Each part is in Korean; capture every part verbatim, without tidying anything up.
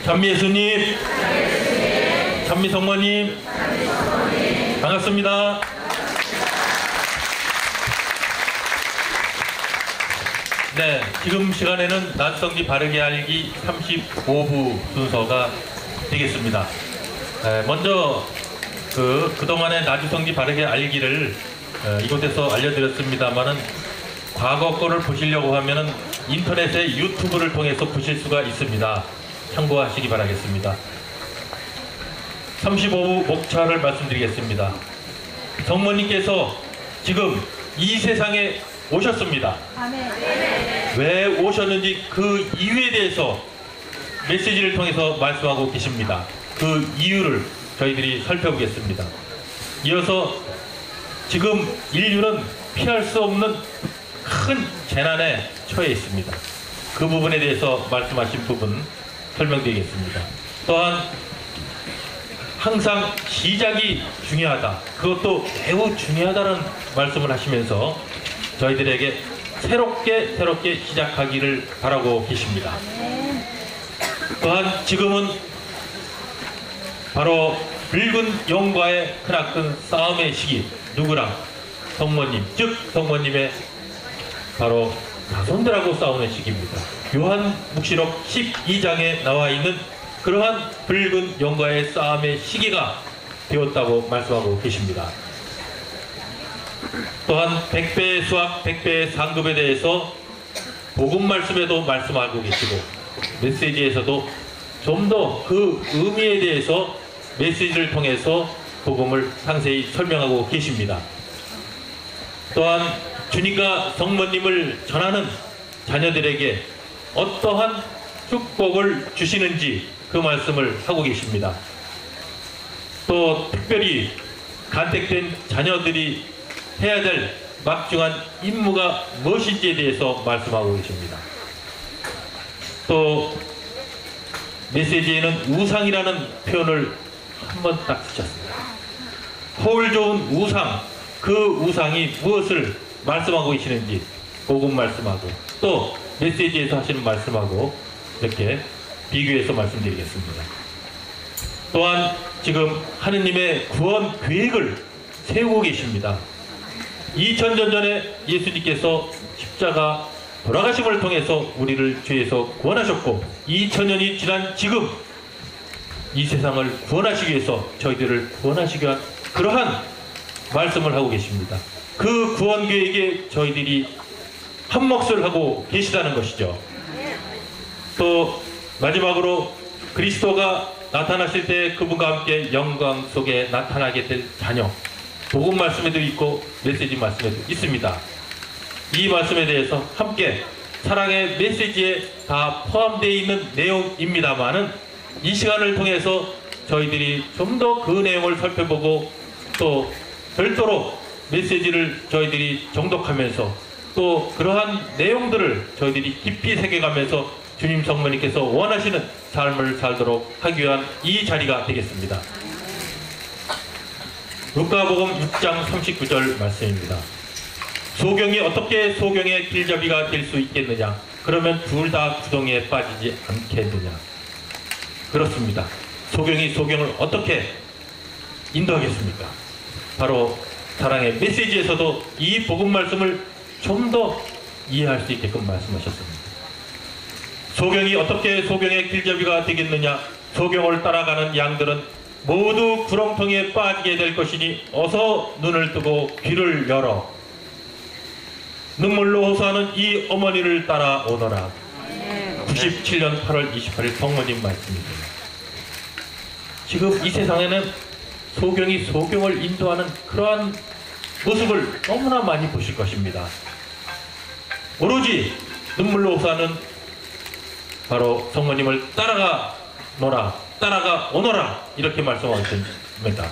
찬미예수님, 찬미성모님, 반갑습니다. 네, 지금 시간에는 나주성지 바르게 알기 삼십오 부 순서가 되겠습니다. 네, 먼저 그, 그동안의 나주성지 바르게 알기를 어, 이곳에서 알려드렸습니다만은 과거 거를 보시려고 하면은 인터넷에 유튜브를 통해서 보실 수가 있습니다. 참고하시기 바라겠습니다. 삼십오 부 목차를 말씀드리겠습니다. 성모님께서 지금 이 세상에 오셨습니다. 왜 오셨는지 그 이유에 대해서 메시지를 통해서 말씀하고 계십니다. 그 이유를 저희들이 살펴보겠습니다. 이어서 지금 인류는 피할 수 없는 큰 재난에 처해 있습니다. 그 부분에 대해서 말씀하신 부분 설명드리겠습니다. 또한 항상 시작이 중요하다, 그것도 매우 중요하다는 말씀을 하시면서 저희들에게 새롭게 새롭게 시작하기를 바라고 계십니다. 또한 지금은 바로 붉은 영과의 크나큰 싸움의 시기, 누구랑? 성모님, 즉 성모님의 바로 자손들하고 싸우는 시기입니다. 요한묵시록 십이 장에 나와 있는 그러한 붉은 영과의 싸움의 시기가 되었다고 말씀하고 계십니다. 또한 백배의 수학, 백배의 상급에 대해서 복음 말씀에도 말씀하고 계시고 메시지에서도 좀 더 그 의미에 대해서 메시지를 통해서 복음을 상세히 설명하고 계십니다. 또한 주님과 성모님을 전하는 자녀들에게 어떠한 축복을 주시는지 그 말씀을 하고 계십니다. 또 특별히 간택된 자녀들이 해야 될 막중한 임무가 무엇인지에 대해서 말씀하고 계십니다. 또 메시지에는 우상이라는 표현을 한번 딱 쓰셨습니다. 허울 좋은 우상, 그 우상이 무엇을 말씀하고 계시는지 복음 말씀하고 또 메시지에서 하시는 말씀하고 이렇게 비교해서 말씀드리겠습니다. 또한 지금 하느님의 구원 계획을 세우고 계십니다. 이천 년 전에 예수님께서 십자가 돌아가심을 통해서 우리를 죄에서 구원하셨고 이천 년이 지난 지금 이 세상을 구원하시기 위해서 저희들을 구원하시기 위한 그러한 말씀을 하고 계십니다. 그 구원 계획에 저희들이 한몫을 하고 계시다는 것이죠. 또 마지막으로 그리스도가 나타나실 때 그분과 함께 영광 속에 나타나게 될 자녀, 복음 말씀에도 있고 메시지 말씀에도 있습니다. 이 말씀에 대해서 함께 사랑의 메시지에 다 포함되어 있는 내용입니다만은 이 시간을 통해서 저희들이 좀 더 그 내용을 살펴보고 또 별도로 메시지를 저희들이 정독하면서 또 그러한 내용들을 저희들이 깊이 새겨가면서 주님 성모님께서 원하시는 삶을 살도록 하기 위한 이 자리가 되겠습니다. 루카복음 육 장 삼십구 절 말씀입니다. 소경이 어떻게 소경의 길잡이가 될 수 있겠느냐? 그러면 둘 다 구덩이에 빠지지 않겠느냐? 그렇습니다. 소경이 소경을 어떻게 인도하겠습니까? 바로 사랑의 메시지에서도 이 복음 말씀을 좀 더 이해할 수 있게끔 말씀하셨습니다. 소경이 어떻게 소경의 길잡이가 되겠느냐? 소경을 따라가는 양들은 모두 구렁텅이에 빠지게 될 것이니 어서 눈을 뜨고 귀를 열어 눈물로 호소하는 이 어머니를 따라오너라. 구십칠 년 팔월 이십팔일 성모님 말씀입니다. 지금 이 세상에는 소경이 소경을 인도하는 그러한 모습을 너무나 많이 보실 것입니다. 오로지 눈물로 호소하는 바로 성모님을 따라가 노라, 따라가 오너라, 이렇게 말씀하고 있습니다.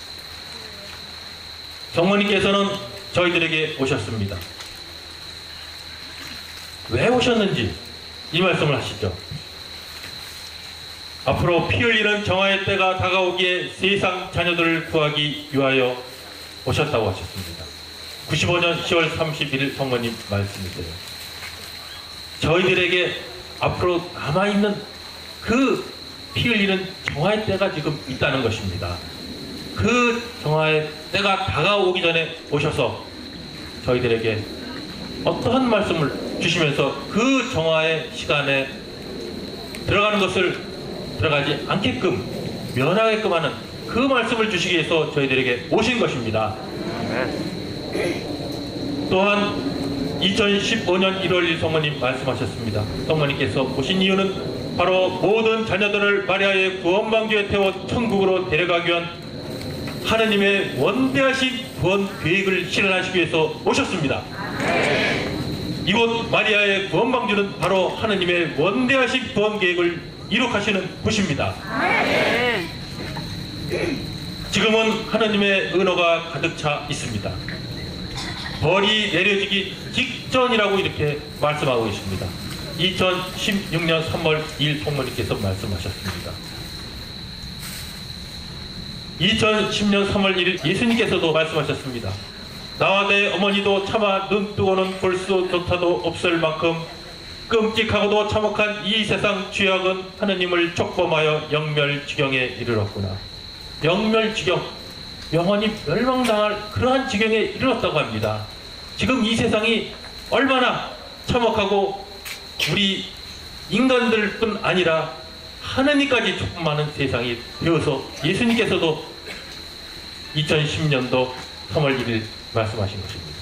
성모님께서는 저희들에게 오셨습니다. 왜 오셨는지 이 말씀을 하시죠. 앞으로 피 흘리는 정화의 때가 다가오기에 세상 자녀들을 구하기 위하여 오셨다고 하셨습니다. 구십오 년 시월 삼십일 성모님 말씀이세요. 저희들에게 앞으로 남아있는 그 피 흘리는 정화의 때가 지금 있다는 것입니다. 그 정화의 때가 다가오기 전에 오셔서 저희들에게 어떠한 말씀을 주시면서 그 정화의 시간에 들어가는 것을 들어가지 않게끔 면하게끔 하는 그 말씀을 주시기 위해서 저희들에게 오신 것입니다. 또한 이천십오 년 일월 일 성모님 말씀하셨습니다. 성모님께서 오신 이유는 바로 모든 자녀들을 마리아의 구원방주에 태워 천국으로 데려가기 위한 하느님의 원대하신 구원 계획을 실현하시기 위해서 오셨습니다. 이곳 마리아의 구원방주는 바로 하느님의 원대하신 구원 계획을 이룩하시는 곳입니다. 지금은 하느님의 은혜가 가득 차 있습니다. 벌이 내려지기 직전이라고 이렇게 말씀하고 계십니다. 이천십육 년 삼월 이일 성모님께서 말씀하셨습니다. 이천십 년 삼월 일일 예수님께서도 말씀하셨습니다. 나와 내 어머니도 차마 눈 뜨고는 볼 수 조차도 없을 만큼 끔찍하고도 참혹한 이 세상 죄악은 하느님을 촉범하여 영멸지경에 이르렀구나. 영멸지경, 영원히 멸망당할 그러한 지경에 이르렀다고 합니다. 지금 이 세상이 얼마나 참혹하고 우리 인간들뿐 아니라 하느님까지 촉범하는 세상이 되어서 예수님께서도 이천십 년도 삼월 일일 말씀하신 것입니다.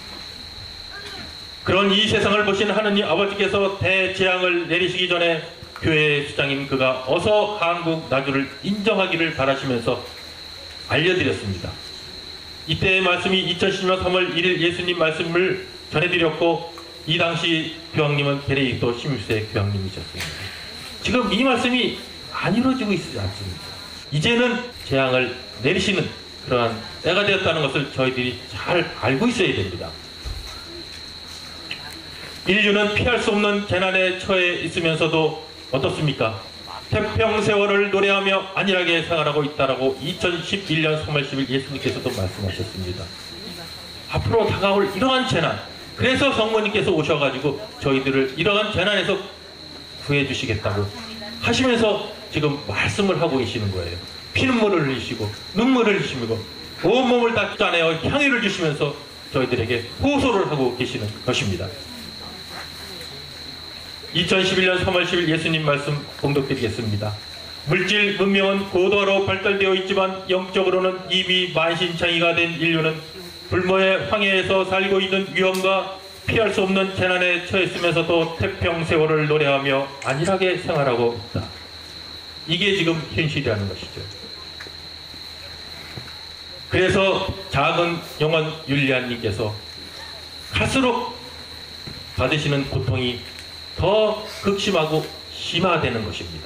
그런 이 세상을 보신 하느님 아버지께서 대재앙을 내리시기 전에 교회의 수장인 그가 어서 한국 나주를 인정하기를 바라시면서 알려드렸습니다. 이때의 말씀이 이천십 년 삼월 일일 예수님 말씀을 전해드렸고 이 당시 교황님은 베네딕토 십육 세 교황님이셨습니다. 지금 이 말씀이 안 이루어지고 있지 않습니다. 이제는 재앙을 내리시는 그러한 때가 되었다는 것을 저희들이 잘 알고 있어야 됩니다. 인류는 피할 수 없는 재난에 처해 있으면서도 어떻습니까? 태평세월을 노래하며 안일하게 생활하고 있다라고 이천십일 년 삼월 십일 예수님께서도 말씀하셨습니다. 앞으로 다가올 이러한 재난, 그래서 성모님께서 오셔가지고 저희들을 이러한 재난에서 구해주시겠다고 하시면서 지금 말씀을 하고 계시는 거예요. 피눈물을 흘리시고 눈물을 흘리시고 온몸을 다 짜내어 향유를 주시면서 저희들에게 호소를 하고 계시는 것입니다. 이천십일 년 삼월 십일 예수님 말씀 공독드리겠습니다. 물질 문명은 고도화로 발달되어 있지만 영적으로는 이미 만신창이가 된 인류는 불모의 황해에서 살고 있는 위험과 피할 수 없는 재난에 처했으면서도 태평세월을 노래하며 안일하게 생활하고 있다. 이게 지금 현실이라는 것이죠. 그래서 작은 영원 율리안님께서 갈수록 받으시는 고통이 더 극심하고 심화되는 것입니다.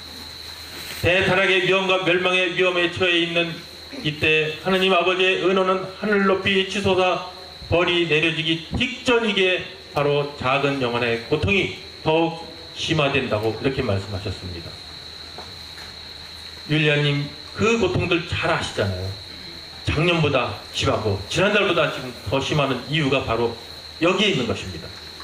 대타락의 위험과 멸망의 위험에 처해 있는 이때 하느님 아버지의 은혜는 하늘 높이 치솟아 벌이 내려지기 직전이기에 바로 작은 영혼의 고통이 더욱 심화된다고 이렇게 말씀하셨습니다. 율리아님 그 고통들 잘 아시잖아요. 작년보다 심하고 지난달보다 지금 더 심하는 이유가 바로 여기에 있는 것입니다.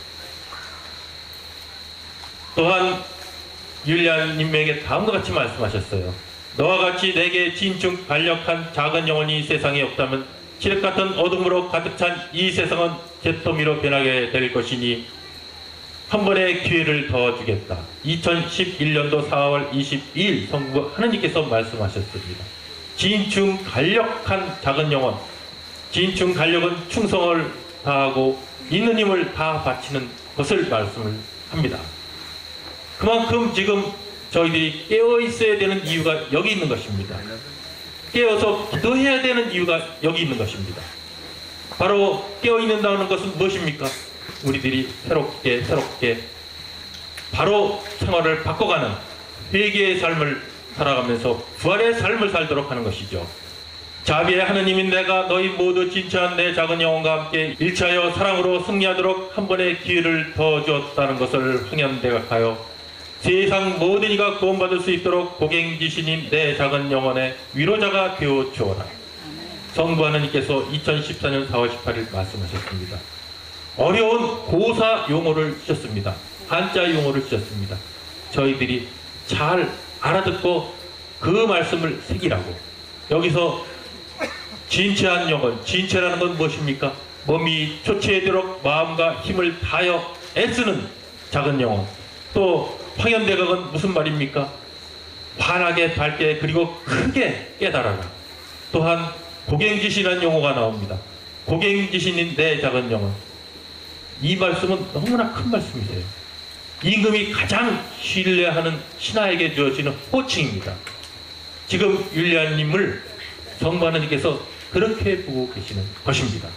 또한 율리아님에게 다음과 같이 말씀하셨어요. 너와 같이 내게 진충 간력한 작은 영혼이 세상에 없다면 칠흑 같은 어둠으로 가득 찬 이 세상은 잿더미로 변하게 될 것이니 한 번의 기회를 더 주겠다. 이천십일 년도 사월 이십이일 성부 하느님께서 말씀하셨습니다. 진충 간력한 작은 영혼, 진충 간력은 충성을 다하고 있는 힘을 다 바치는 것을 말씀을 합니다. 그만큼 지금 저희들이 깨어 있어야 되는 이유가 여기 있는 것입니다. 깨어서 기도해야 되는 이유가 여기 있는 것입니다. 바로 깨어 있는다는 것은 무엇입니까? 우리들이 새롭게 새롭게 바로 생활을 바꿔가는 회개의 삶을 살아가면서 부활의 삶을 살도록 하는 것이죠. 자비의 하느님인 내가 너희 모두 진치한 내 작은 영혼과 함께 일치하여 사랑으로 승리하도록 한 번의 기회를 더 주었다는 것을 황연대각하여 세상 모든 이가 구원받을 수 있도록 고갱지신인 내 작은 영혼의 위로자가 되어 주어라. 성부 하느님께서 이천십사 년 사월 십팔일 말씀하셨습니다. 어려운 고사 용어를 주셨습니다. 한자 용어를 주셨습니다. 저희들이 잘 알아듣고 그 말씀을 새기라고. 여기서 진체한 영혼, 진체라는 건 무엇입니까? 몸이 초췌되도록 마음과 힘을 다하여 애쓰는 작은 영혼. 또 황현대각은 무슨 말입니까? 환하게 밝게 그리고 크게 깨달아라. 또한 고갱지신이라는 용어가 나옵니다. 고갱지신인 내 작은 영혼. 이 말씀은 너무나 큰 말씀이세요. 임금이 가장 신뢰하는 신하에게 주어지는 호칭입니다. 지금 율리아님을 정관원님께서 그렇게 보고 계시는 것입니다.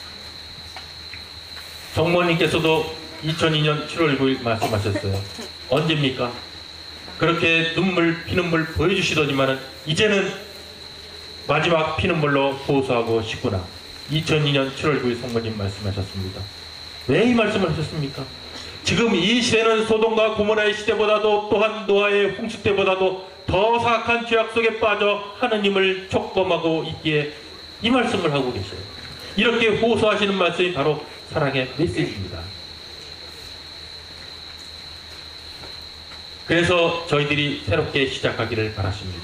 정모님께서도 이천이 년 칠월 구일 말씀하셨어요. 언제입니까? 그렇게 눈물 피눈물 보여주시더니만은 이제는 마지막 피눈물로 호소하고 싶구나. 이천이 년 칠월 구일 성모님 말씀하셨습니다. 왜 이 말씀을 하셨습니까? 지금 이 시대는 소돔과 고모라의 시대보다도 또한 노아의 홍수 때보다도 더 사악한 죄악 속에 빠져 하느님을 촉범하고 있기에 이 말씀을 하고 계셔요. 이렇게 호소하시는 말씀이 바로 사랑의 메시지입니다. 그래서 저희들이 새롭게 시작하기를 바랐습니다.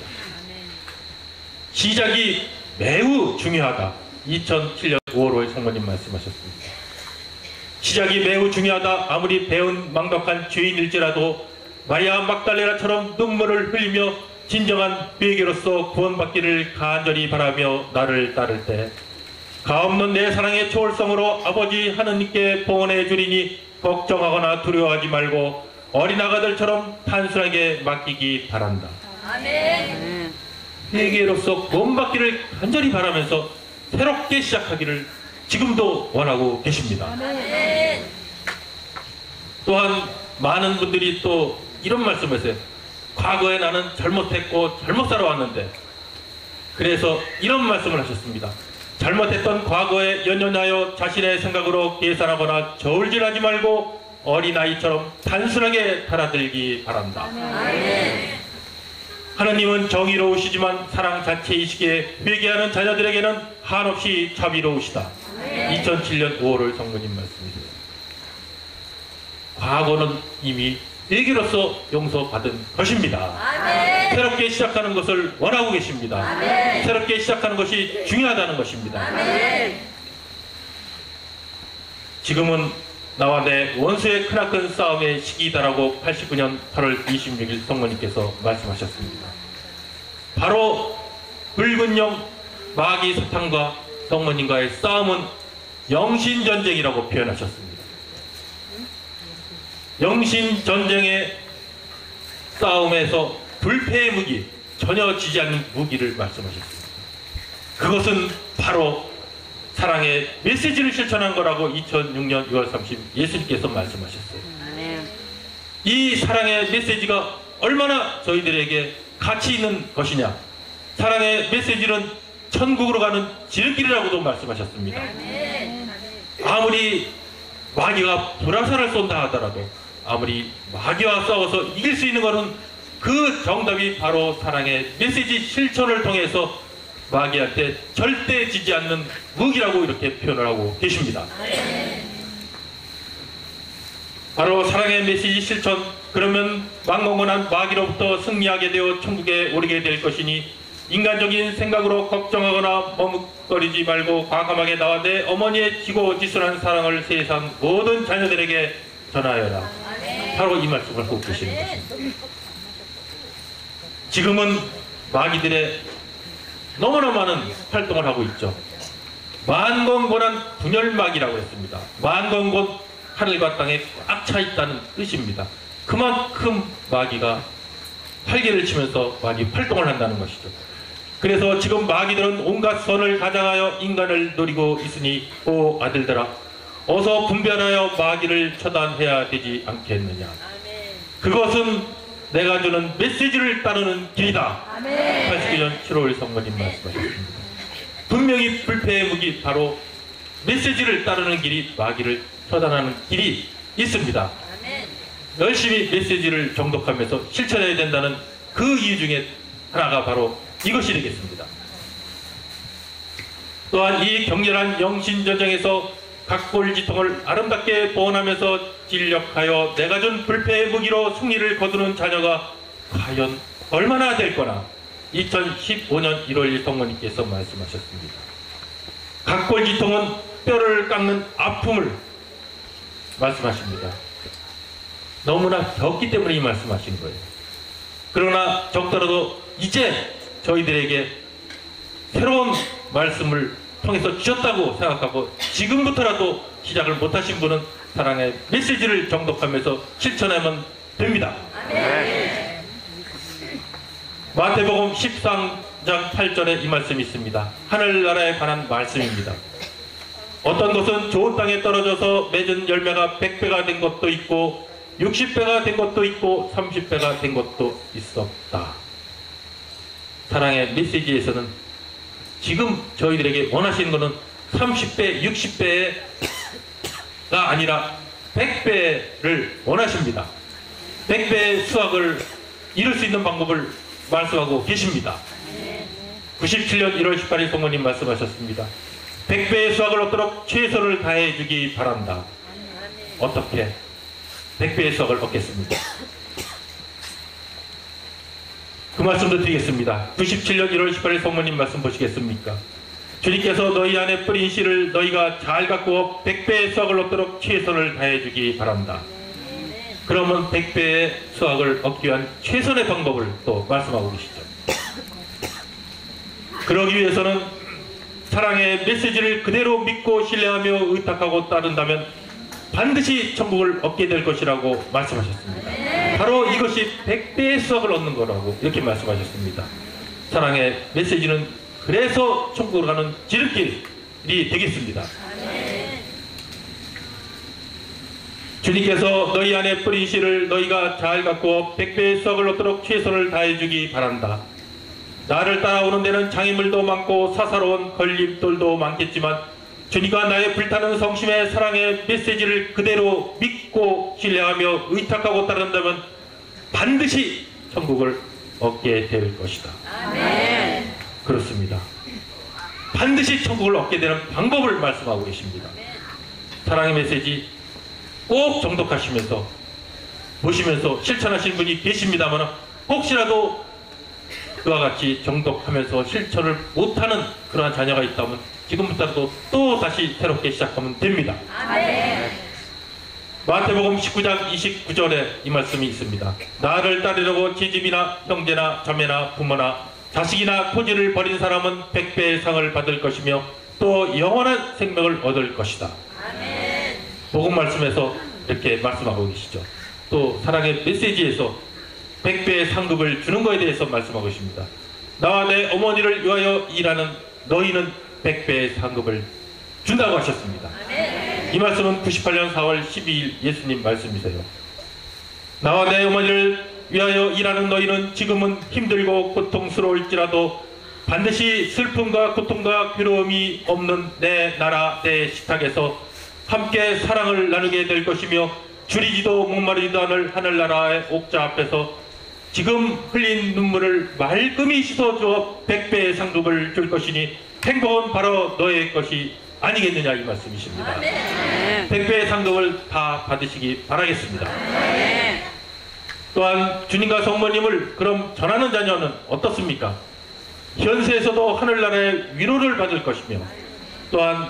시작이 매우 중요하다. 이천칠 년 오월 오일 성모님 말씀하셨습니다. 시작이 매우 중요하다. 아무리 배운 망덕한 죄인일지라도 마리아 막달레나처럼 눈물을 흘리며 진정한 회개로서 구원받기를 간절히 바라며 나를 따를 때 가없는 내 사랑의 초월성으로 아버지 하느님께 봉헌해 주리니 걱정하거나 두려워하지 말고 어린아가들처럼 단순하게 맡기기 바란다. 아멘. 회개로서 구원받기를 간절히 바라면서 새롭게 시작하기를 지금도 원하고 계십니다. 아멘. 또한 많은 분들이 또 이런 말씀을 했어요. 과거에 나는 잘못했고 잘못 살아왔는데, 그래서 이런 말씀을 하셨습니다. 잘못했던 과거에 연연하여 자신의 생각으로 계산하거나 저울질하지 말고 어린아이처럼 단순하게 받아들이기 바란다. 아멘. 하나님은 정의로우시지만 사랑 자체이시기에 회개하는 자녀들에게는 한없이 자비로우시다. 아멘. 이천칠 년 오월 성모님 말씀이세요. 과거는 이미 회개로서 용서받은 것입니다. 아멘. 새롭게 시작하는 것을 원하고 계십니다. 아멘. 새롭게 시작하는 것이 중요하다는 것입니다. 아멘. 지금은 나와 내 원수의 크나큰 싸움의 시기이다라고 팔십구 년 팔월 이십육일 성모님께서 말씀하셨습니다. 바로 붉은 영 마귀 사탄과 성모님과의 싸움은 영신전쟁이라고 표현하셨습니다. 영신전쟁의 싸움에서 불패의 무기, 전혀 지지 않는 무기를 말씀하셨습니다. 그것은 바로 사랑의 메시지를 실천한 거라고 이천육 년 유월 삼십일 예수님께서 말씀하셨어요. 이 사랑의 메시지가 얼마나 저희들에게 가치 있는 것이냐. 사랑의 메시지는 천국으로 가는 지름길이라고도 말씀하셨습니다. 아무리 마귀가 불화살을 쏜다 하더라도, 아무리 마귀와 싸워서 이길 수 있는 것은 그 정답이 바로 사랑의 메시지 실천을 통해서 마귀한테 절대 지지 않는 무기라고 이렇게 표현을 하고 계십니다. 바로 사랑의 메시지 실천. 그러면 망공건한 마귀로부터 승리하게 되어 천국에 오르게 될 것이니 인간적인 생각으로 걱정하거나 머뭇거리지 말고 과감하게 나와 내 어머니의 지고지순한 사랑을 세상 모든 자녀들에게 전하여라. 바로 이 말씀을 하고 계시는 것입니다. 지금은 마귀들의 너무나 많은 활동을 하고 있죠. 만건곤한 분열마귀라고 했습니다. 만건곤, 하늘과 땅에 꽉 차 있다는 뜻입니다. 그만큼 마귀가 활개를 치면서 마귀 활동을 한다는 것이죠. 그래서 지금 마귀들은 온갖 선을 가장하여 인간을 노리고 있으니 오 아들들아, 어서 분별하여 마귀를 처단해야 되지 않겠느냐. 그것은 내가 주는 메시지를 따르는 길이다. 팔십구 년 칠월 성모님 말씀하셨습니다. 분명히 불패의 무기, 바로 메시지를 따르는 길이, 마귀를 처단하는 길이 있습니다. 열심히 메시지를 정독하면서 실천해야 된다는 그 이유 중에 하나가 바로 이것이 되겠습니다. 또한 이 격렬한 영신전쟁에서 각골지통을 아름답게 보온하면서 진력하여 내가 준 불패의 무기로 승리를 거두는 자녀가 과연 얼마나 될 거나 이천십오 년 일월 일 일 성모님께서 말씀하셨습니다. 각골지통은 뼈를 깎는 아픔을 말씀하십니다. 너무나 적기 때문에 이 말씀하신 거예요. 그러나 적더라도 이제 저희들에게 새로운 말씀을 통해서 주셨다고 생각하고 지금부터라도 시작을 못하신 분은 사랑의 메시지를 정독하면서 실천하면 됩니다. 네. 마태복음 십삼 장 팔 절에 이 말씀이 있습니다. 하늘나라에 관한 말씀입니다. 어떤 것은 좋은 땅에 떨어져서 맺은 열매가 백 배가 된 것도 있고 육십 배가 된 것도 있고 삼십 배가 된 것도 있었다. 사랑의 메시지에서는 지금 저희들에게 원하시는 것은 삼십 배, 육십 배가 아니라 백 배를 원하십니다. 백 배의 수확을 이룰 수 있는 방법을 말씀하고 계십니다. 구십칠 년 일월 십팔 일 성모님 말씀하셨습니다. 백 배의 수확을 얻도록 최선을 다해 주기 바란다. 어떻게 백 배의 수확을 얻겠습니까? 그 말씀도 드리겠습니다. 구십칠 년 일월 십팔 일 성모님 말씀 보시겠습니까? 주님께서 너희 안에 뿌린 씨를 너희가 잘 가꾸어 백 배의 수확을 얻도록 최선을 다해 주기 바란다. 그러면 백 배의 수확을 얻기 위한 최선의 방법을 또 말씀하고 계시죠. 그러기 위해서는 사랑의 메시지를 그대로 믿고 신뢰하며 의탁하고 따른다면 반드시 천국을 얻게 될 것이라고 말씀하셨습니다. 바로 이것이 백 배의 수확을 얻는 거라고 이렇게 말씀하셨습니다. 사랑의 메시지는 그래서 천국으로 가는 지름길이 되겠습니다. 주님께서 너희 안에 뿌린 씨를 너희가 잘 가꾸어 백 배의 수확을 얻도록 최선을 다해주기 바란다. 나를 따라오는 데는 장애물도 많고 사사로운 걸림돌도 많겠지만 주님과 나의 불타는 성심의 사랑의 메시지를 그대로 믿고 신뢰하며 의탁하고 따른다면 반드시 천국을 얻게 될 것이다. 아멘. 그렇습니다. 반드시 천국을 얻게 되는 방법을 말씀하고 계십니다. 사랑의 메시지 꼭 정독하시면서 보시면서 실천하신 분이 계십니다만 혹시라도 그와 같이 정독하면서 실천을 못하는 그러한 자녀가 있다면 지금부터도 또 다시 새롭게 시작하면 됩니다. 아멘. 마태복음 십구 장 이십구 절에 이 말씀이 있습니다. 나를 따르려고 제 집이나 형제나 자매나 부모나 자식이나 토지를 버린 사람은 백 배의 상을 받을 것이며 또 영원한 생명을 얻을 것이다. 아멘. 복음 말씀에서 이렇게 말씀하고 계시죠. 또 사랑의 메시지에서 백 배의 상급을 주는 것에 대해서 말씀하고 계십니다. 나와 내 어머니를 위하여 일하는 너희는 백 배의 상급을 준다고 하셨습니다. 아멘. 이 말씀은 구십팔 년 사월 십이일 예수님 말씀이세요. 나와 내 어머니를 위하여 일하는 너희는 지금은 힘들고 고통스러울지라도 반드시 슬픔과 고통과 괴로움이 없는 내 나라 내 식탁에서 함께 사랑을 나누게 될 것이며 줄이지도 목마르지도 않을 하늘나라의 옥자 앞에서 지금 흘린 눈물을 말끔히 씻어주어 백 배의 상급을 줄 것이니 행복은 바로 너의 것이 아니겠느냐 이 말씀이십니다. 아멘. 백 배의 상급을 다 받으시기 바라겠습니다. 아멘. 또한 주님과 성모님을 그럼 전하는 자녀는 어떻습니까? 현세에서도 하늘나라의 위로를 받을 것이며 또한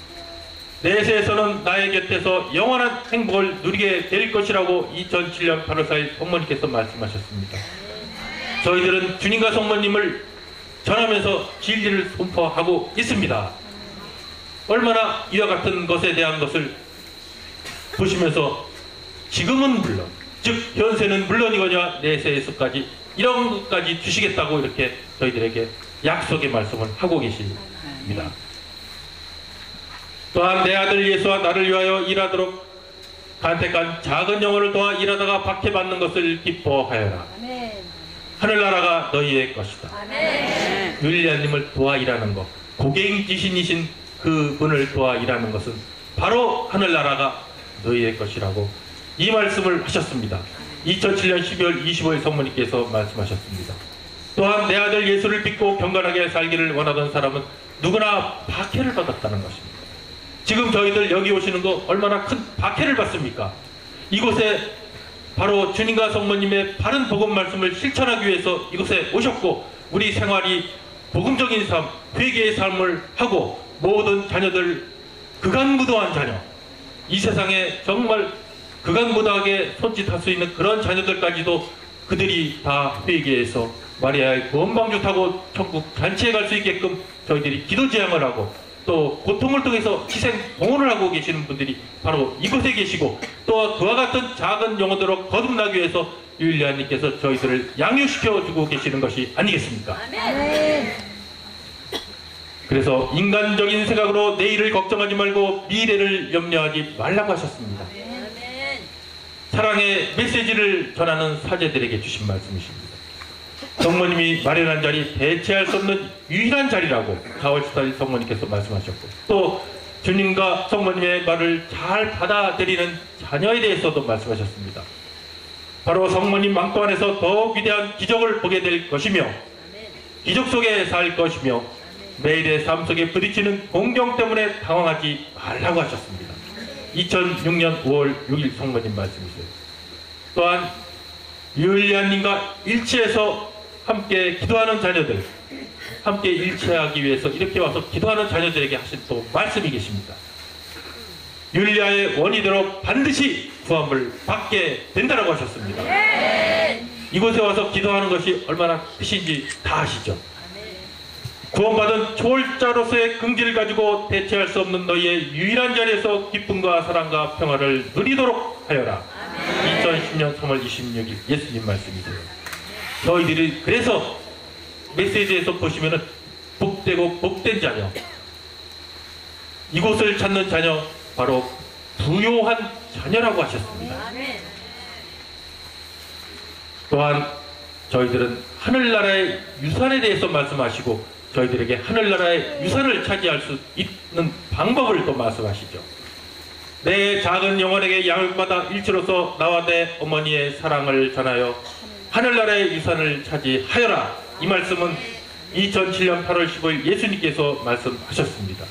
내세에서는 나의 곁에서 영원한 행복을 누리게 될 것이라고 이천칠 년 팔월 사일 성모님께서 말씀하셨습니다. 저희들은 주님과 성모님을 전하면서 진리를 선포하고 있습니다. 얼마나 이와 같은 것에 대한 것을 보시면서 지금은 물론 즉 현세는 물론이거냐 내세에서까지 이런 것까지 주시겠다고 이렇게 저희들에게 약속의 말씀을 하고 계십니다. 또한 내 아들 예수와 나를 위하여 일하도록 간택한 작은 영혼을 도와 일하다가 박해받는 것을 기뻐하여라. 아멘. 하늘나라가 너희의 것이다. 아멘. 율리아님을 도와 일하는 것, 고갱지신이신 그 분을 도와 일하는 것은 바로 하늘나라가 너희의 것이라고 이 말씀을 하셨습니다. 이천칠 년 십이월 이십오일 성모님께서 말씀하셨습니다. 또한 내 아들 예수를 믿고 경건하게 살기를 원하던 사람은 누구나 박해를 받았다는 것입니다. 지금 저희들 여기 오시는 거 얼마나 큰 박해를 받습니까? 이곳에 바로 주님과 성모님의 바른 복음 말씀을 실천하기 위해서 이곳에 오셨고, 우리 생활이 복음적인 삶, 회개의 삶을 하고 모든 자녀들, 극악무도한 자녀, 이 세상에 정말 극악무도하게 손짓할 수 있는 그런 자녀들까지도 그들이 다 회개해서 마리아의 구원방주 타고 천국 잔치에 갈 수 있게끔 저희들이 기도 제안을 하고, 또 고통을 통해서 희생 봉헌을 하고 계시는 분들이 바로 이곳에 계시고, 또 그와 같은 작은 영혼들로 거듭나기 위해서 율리아님께서 저희들을 양육시켜주고 계시는 것이 아니겠습니까? 아멘. 그래서 인간적인 생각으로 내일을 걱정하지 말고 미래를 염려하지 말라고 하셨습니다. 아멘. 사랑의 메시지를 전하는 사제들에게 주신 말씀이십니다. 성모님이 마련한 자리, 대체할 수 없는 유일한 자리라고 사월 십사일 성모님께서 말씀하셨고, 또 주님과 성모님의 말을 잘 받아들이는 자녀에 대해서도 말씀하셨습니다. 바로 성모님 망토 안에서 더욱 위대한 기적을 보게 될 것이며, 기적 속에 살 것이며, 매일의 삶 속에 부딪히는 공경 때문에 당황하지 말라고 하셨습니다. 이천육년 오월 육일 성모님 말씀이세요. 또한 율리아님과 일치해서 함께 기도하는 자녀들, 함께 일치하기 위해서 이렇게 와서 기도하는 자녀들에게 하신 또 말씀이 계십니다. 율리아의 원이대로 반드시 구원을 받게 된다라고 하셨습니다. 이곳에 와서 기도하는 것이 얼마나 뜻인지 다 아시죠? 구원받은 초월자로서의 긍지를 가지고 대체할 수 없는 너희의 유일한 자리에서 기쁨과 사랑과 평화를 누리도록 하여라. 이천십년 삼월 이십육일 예수님 말씀이세요. 저희들이 그래서 메시지에서 보시면은 복되고 복된 자녀, 이곳을 찾는 자녀, 바로 부요한 자녀라고 하셨습니다. 또한 저희들은 하늘나라의 유산에 대해서 말씀하시고, 저희들에게 하늘나라의 유산을 차지할 수 있는 방법을 또 말씀하시죠. 내 작은 영혼에게 양육받아 일치로서 나와 내 어머니의 사랑을 전하여 하늘나라의 유산을 차지하여라. 이 말씀은 이천칠년 팔월 십오일 예수님께서 말씀하셨습니다.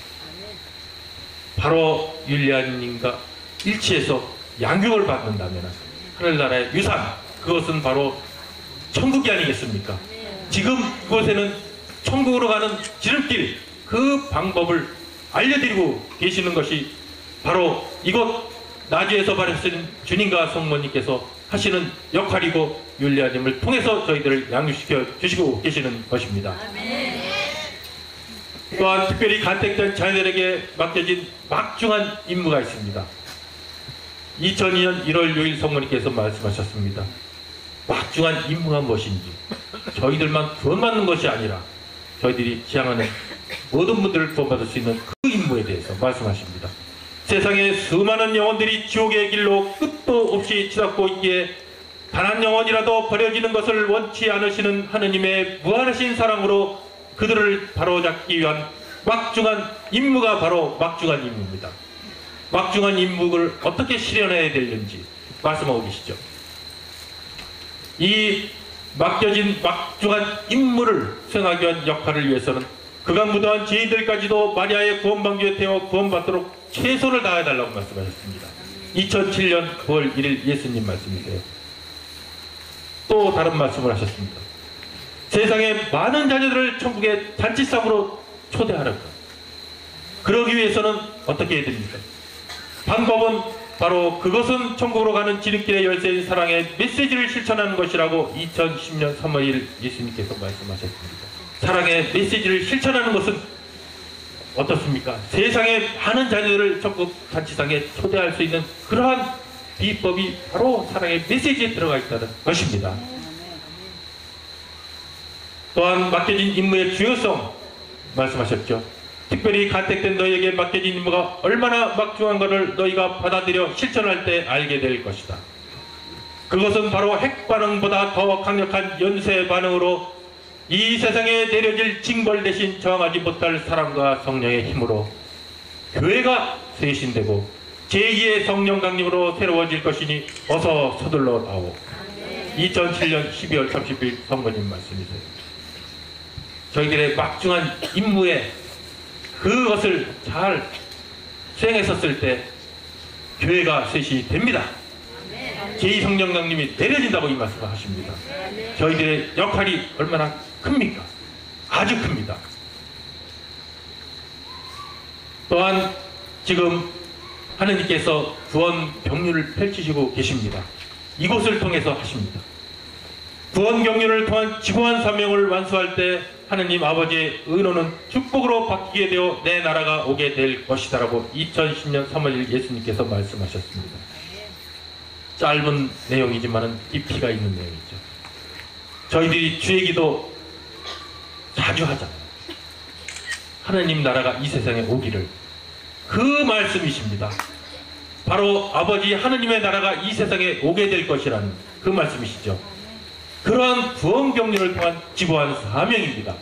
바로 율리아님과 일치해서 양육을 받는다면 하늘나라의 유산, 그것은 바로 천국이 아니겠습니까? 지금 그곳에는 천국으로 가는 지름길, 그 방법을 알려드리고 계시는 것이 바로 이곳 나주에서 발했으신 주님과 성모님께서 하시는 역할이고, 율리아님을 통해서 저희들을 양육시켜 주시고 계시는 것입니다. 또한 특별히 간택된 자녀들에게 맡겨진 막중한 임무가 있습니다. 이천이년 일월 육일 성모님께서 말씀하셨습니다. 막중한 임무가 무엇인지, 저희들만 구원받는 것이 아니라 저희들이 지향하는 모든 분들을 구원받을 수 있는 그 임무에 대해서 말씀하십니다. 세상에 수많은 영혼들이 지옥의 길로 끝도 없이 치닫고 있기에 단 한 영혼이라도 버려지는 것을 원치 않으시는 하느님의 무한하신 사랑으로 그들을 바로잡기 위한 막중한 임무가 바로 막중한 임무입니다. 막중한 임무를 어떻게 실현해야 되는지 말씀하고 계시죠. 이 맡겨진 막중한 임무를 수행하기 위한 역할을 위해서는 극악무도한 죄인들까지도 마리아의 구원방주에 태워 구원받도록 최선을 다해달라고 말씀하셨습니다. 이천칠년 구월 일일 예수님 말씀이세요. 또 다른 말씀을 하셨습니다. 세상의 많은 자녀들을 천국의 잔치상으로 초대하는 것, 그러기 위해서는 어떻게 해야 됩니까? 방법은 바로 그것은 천국으로 가는 지름길의 열쇠인 사랑의 메시지를 실천하는 것이라고 이천십년 삼월 일일 예수님께서 말씀하셨습니다. 사랑의 메시지를 실천하는 것은 어떻습니까? 세상의 많은 자녀들을 천국 잔치상에 초대할 수 있는 그러한 비법이 바로 사랑의 메시지에 들어가 있다는 것입니다. 또한 맡겨진 임무의 중요성 말씀하셨죠. 특별히 간택된 너희에게 맡겨진 임무가 얼마나 막중한 것을 너희가 받아들여 실천할 때 알게 될 것이다. 그것은 바로 핵 반응보다 더 강력한 연쇄 반응으로 이 세상에 내려질 징벌 대신 저항하지 못할 사랑과 성령의 힘으로 교회가 쇄신되고 제이의 성령 강림으로 새로워질 것이니 어서 서둘러 나오. 이천칠년 십이월 삼십일 성모님 말씀이세요. 저희들의 막중한 임무에 그것을 잘 수행했었을 때 교회가 쇄신이 됩니다. 제이 성령님이 내려진다고 이 말씀을 하십니다. 저희들의 역할이 얼마나 큽니까? 아주 큽니다. 또한 지금 하느님께서 구원 경륜을 펼치시고 계십니다. 이곳을 통해서 하십니다. 구원 경륜을 통한 지구한 사명을 완수할 때 하느님 아버지의 의논은 축복으로 바뀌게 되어 내 나라가 오게 될 것이다 라고 이천십 년 삼월 일 일 예수님께서 말씀하셨습니다. 짧은 내용이지만 깊이가 있는 내용이죠. 저희들이 주의 기도 자주 하잖아요. 하느님 나라가 이 세상에 오기를, 그 말씀이십니다. 바로 아버지 하느님의 나라가 이 세상에 오게 될 것이라는 그 말씀이시죠. 그러한 구원 경륜을 통한 지구한 사명입니다.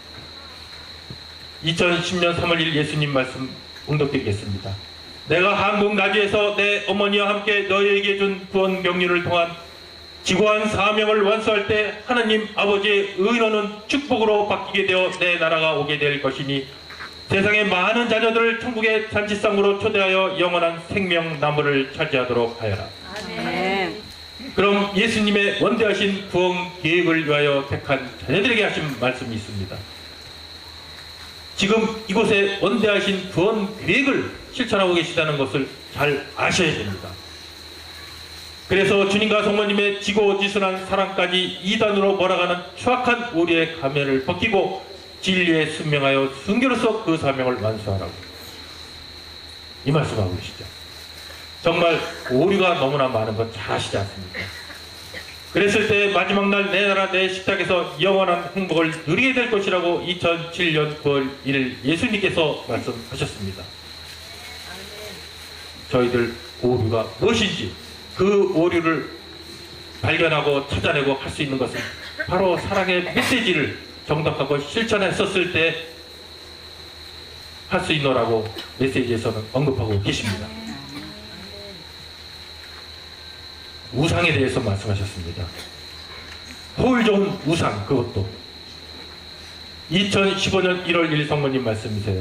이천십 년 삼월 일 일 예수님 말씀 응답되겠습니다. 내가 한국 나주에서 내 어머니와 함께 너희에게 준 구원 경륜을 통한 지구한 사명을 완수할 때 하나님 아버지의 의논은 축복으로 바뀌게 되어 내 나라가 오게 될 것이니 세상의 많은 자녀들을 천국의 잔치상으로 초대하여 영원한 생명나무를 차지하도록 하여라. 아멘. 그럼 예수님의 원대하신 구원 계획을 위하여 택한 자녀들에게 하신 말씀이 있습니다. 지금 이곳에 원대하신 구원 계획을 실천하고 계시다는 것을 잘 아셔야 됩니다. 그래서 주님과 성모님의 지고지순한 사랑까지 이단으로 몰아가는 추악한 오류의 가면을 벗기고 진리에 순명하여 순교로서 그 사명을 완수하라고 이 말씀하고 계시죠. 정말 오류가 너무나 많은 건 잘 아시지 않습니까? 그랬을 때 마지막 날 내 나라 내 식탁에서 영원한 행복을 누리게 될 것이라고 이천칠 년 구월 일 일 예수님께서 말씀하셨습니다. 저희들 오류가 무엇인지 그 오류를 발견하고 찾아내고 할 수 있는 것은 바로 사랑의 메시지를 정답하고 실천했었을 때 할 수 있노라고 메시지에서는 언급하고 계십니다. 우상에 대해서 말씀하셨습니다. 호울 좋은 우상, 그것도 이천십오 년 일월 일 일 성모님 말씀이세요.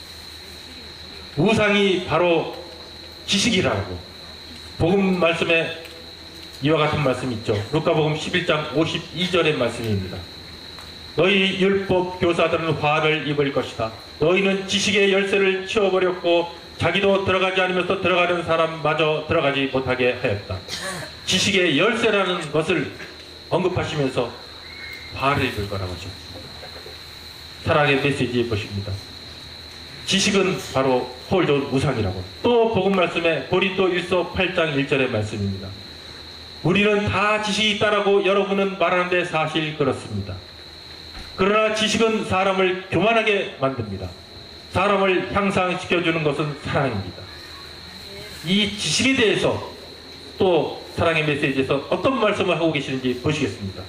우상이 바로 지식이라고 복음 말씀에 이와 같은 말씀이 있죠. 루카복음 십일 장 오십이 절의 말씀입니다. 너희 율법 교사들은 화를 입을 것이다. 너희는 지식의 열쇠를 치워버렸고 자기도 들어가지 않으면서 들어가는 사람마저 들어가지 못하게 하였다. 지식의 열쇠라는 것을 언급하시면서 화를 입을 거라고 하죠. 사랑의 메시지에 보십니다. 지식은 바로 홀 좋은 우상이라고. 또 복음 말씀에 고린도 일서 팔 장 일 절의 말씀입니다. 우리는 다 지식이 있다라고 여러분은 말하는데 사실 그렇습니다. 그러나 지식은 사람을 교만하게 만듭니다. 사람을 향상시켜주는 것은 사랑입니다. 이 지식에 대해서 또 사랑의 메시지에서 어떤 말씀을 하고 계시는지 보시겠습니다.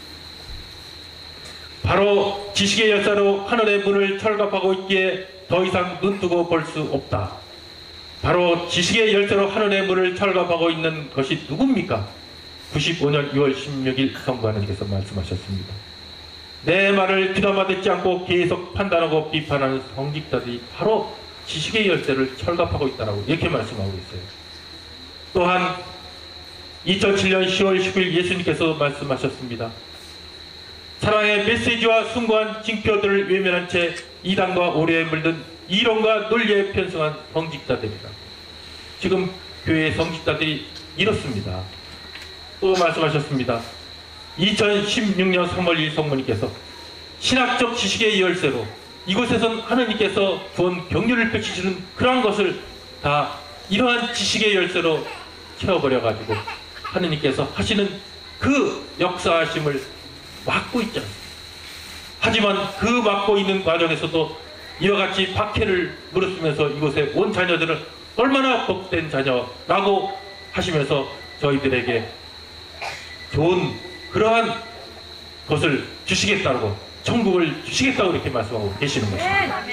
바로 지식의 열쇠로 하늘의 문을 철갑하고 있기에 더 이상 눈뜨고 볼 수 없다. 바로 지식의 열쇠로 하늘의 문을 철갑하고 있는 것이 누굽니까? 구십오 년 유월 십육 일 성부 하나님께서 말씀하셨습니다. 내 말을 귀담아 듣지 않고 계속 판단하고 비판하는 성직자들이 바로 지식의 열쇠를 철갑하고 있다고 이렇게 말씀하고 있어요. 또한 이천칠 년 시월 십구 일 예수님께서 말씀하셨습니다. 사랑의 메시지와 숭고한 징표들을 외면한 채 이단과 오류에 물든 이론과 논리에 편승한 성직자들이다. 지금 교회의 성직자들이 이렇습니다. 또 말씀하셨습니다. 이천십육 년 삼월 일 일 성모님께서 신학적 지식의 열쇠로 이곳에선 하느님께서 구원 경륜을 펼치시는 그러한 것을 다 이러한 지식의 열쇠로 채워버려가지고 하느님께서 하시는 그 역사하심을 막고 있지 않습니까? 하지만 그 막고 있는 과정에서도 이와 같이 박해를 무릅쓰면서 이곳에 온 자녀들은 얼마나 복된 자녀라고 하시면서 저희들에게 좋은 그러한 것을 주시겠다고, 천국을 주시겠다고 이렇게 말씀하고 계시는 것입니다.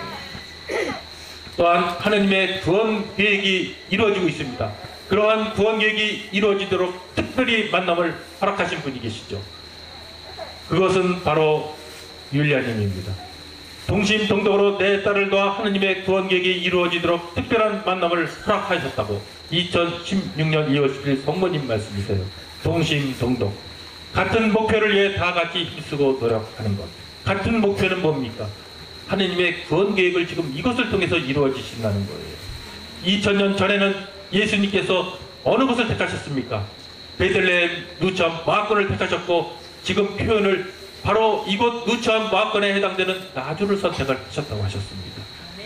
또한 하나님의 구원 계획이 이루어지고 있습니다. 그러한 구원 계획이 이루어지도록 특별히 만남을 허락하신 분이 계시죠. 그것은 바로 율리아님입니다. 동심동덕으로 내 딸을 놓아 하느님의 구원 계획이 이루어지도록 특별한 만남을 허락하셨다고 이천십육 년 이월 십일 성모님 말씀이세요. 동심동덕. 같은 목표를 위해 다 같이 힘쓰고 노력하는 것. 같은 목표는 뭡니까? 하느님의 구원 계획을 지금 이것을 통해서 이루어지신다는 거예요. 이천 년 전에는 예수님께서 어느 것을 택하셨습니까? 베들레헴 누처함 마악권을 택하셨고, 지금 표현을 바로 이곳 누처함 마악권에 해당되는 나주를 선택을 하셨다고 하셨습니다.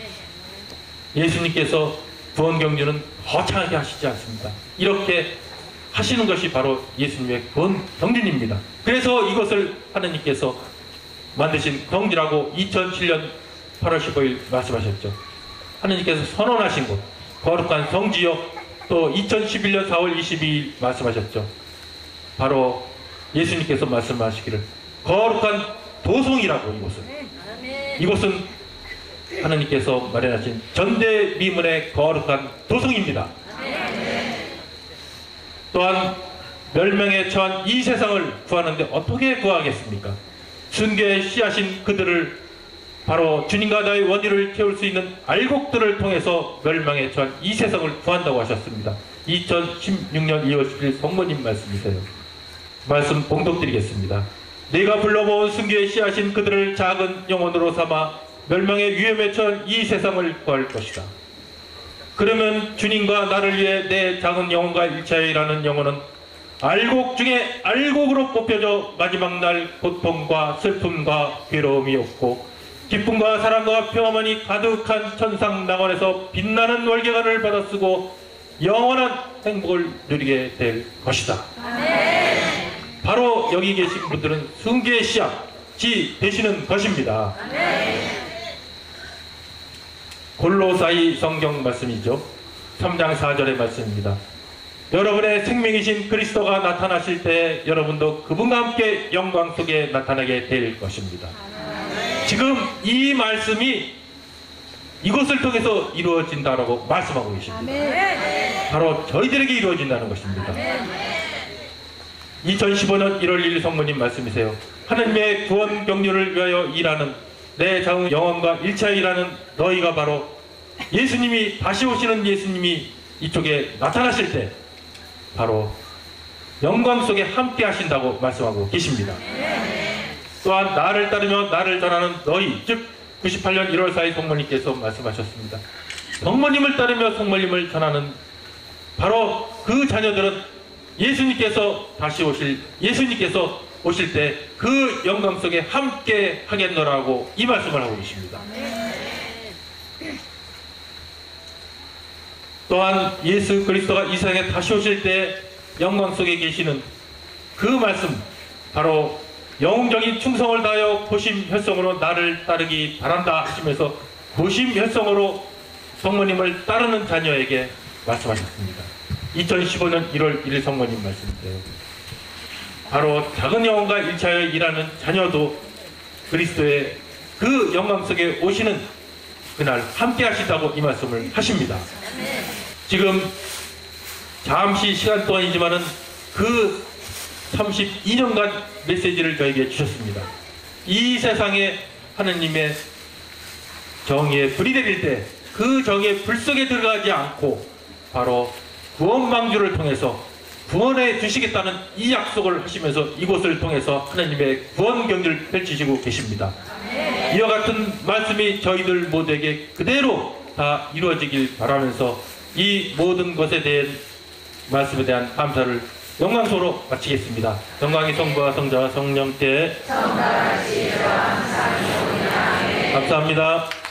예수님께서 구원 경주는 거창하게 하시지 않습니다. 이렇게 하시는 것이 바로 예수님의 구원 경륜입니다. 그래서 이것을 하느님께서 만드신 경주라고 이천칠 년 팔월 십오일 말씀하셨죠. 하느님께서 선언하신 곳, 거룩한 성지요. 또 이천십일 년 사월 이십이일 말씀하셨죠. 바로 예수님께서 말씀하시기를 거룩한 도성이라고. 이곳은 이곳은 하느님께서 마련하신 전대미문의 거룩한 도성입니다. 또한 멸망에 처한 이 세상을 구하는데 어떻게 구하겠습니까? 순교에 씨하신 그들을 바로 주님과 나의 원인을 채울 수 있는 알곡들을 통해서 멸망에 처한 이 세상을 구한다고 하셨습니다. 이천십육 년 이월 십일 성모님 말씀이세요. 말씀 봉독드리겠습니다. 내가 불러모은 순교에 씨하신 그들을 작은 영혼으로 삼아 멸망의 위험에 처한 이 세상을 구할 것이다. 그러면 주님과 나를 위해 내 작은 영혼과 일체하여 일하는 영혼은 알곡 중에 알곡으로 뽑혀져 마지막 날 고통과 슬픔과 괴로움이 없고 기쁨과 사랑과 평화만이 가득한 천상낙원에서 빛나는 월계관을 받아쓰고 영원한 행복을 누리게 될 것이다. 아멘. 바로 여기 계신 분들은 순교의 씨앗이 되시는 것입니다. 아멘. 골로사이 성경 말씀이죠. 삼 장 사 절의 말씀입니다. 여러분의 생명이신 그리스도가 나타나실 때 여러분도 그분과 함께 영광 속에 나타나게 될 것입니다. 지금 이 말씀이 이것을 통해서 이루어진다라고 말씀하고 계십니다. 바로 저희들에게 이루어진다는 것입니다. 이천십오 년 일월 일일 성모님 말씀이세요. 하느님의 구원 경륜을 위하여 일하는 내 작은 영혼과 일체하여 일하는 너희가 바로 예수님이 다시 오시는 예수님이 이쪽에 나타나실 때 바로 영광 속에 함께 하신다고 말씀하고 계십니다. 또한 나를 따르며 나를 전하는 너희, 즉 구십팔 년 일월 사일 성모님께서 말씀하셨습니다. 성모님을 따르며 성모님을 전하는 바로 그 자녀들은 예수님께서 다시 오실, 예수님께서 오실 때 그 영광 속에 함께 하겠노라고 이 말씀을 하고 계십니다. 또한 예수 그리스도가 이 세상에 다시 오실 때 영광 속에 계시는 그 말씀, 바로 영웅적인 충성을 다하여 고심혈성으로 나를 따르기 바란다 하시면서 고심혈성으로 성모님을 따르는 자녀에게 말씀하셨습니다. 이천십오 년 일월 일일 성모님 말씀이세요. 바로 작은 영혼과 일차여 일하는 자녀도 그리스도의 그 영광 속에 오시는 그날 함께 하시다고 이 말씀을 하십니다. 지금 잠시 시간 동안이지만은 그 삼십이 년간 메시지를 저에게 주셨습니다. 이 세상에 하느님의 정의에 불이 내릴 때 그 정의의 불 속에 들어가지 않고 바로 구원방주를 통해서 구원해 주시겠다는 이 약속을 하시면서 이곳을 통해서 하나님의 구원 경주를 펼치시고 계십니다. 이와 같은 말씀이 저희들 모두에게 그대로 다 이루어지길 바라면서 이 모든 것에 대한 말씀에 대한 감사를 영광소로 마치겠습니다. 영광이 성부와 성자와 성령께 감사합니다.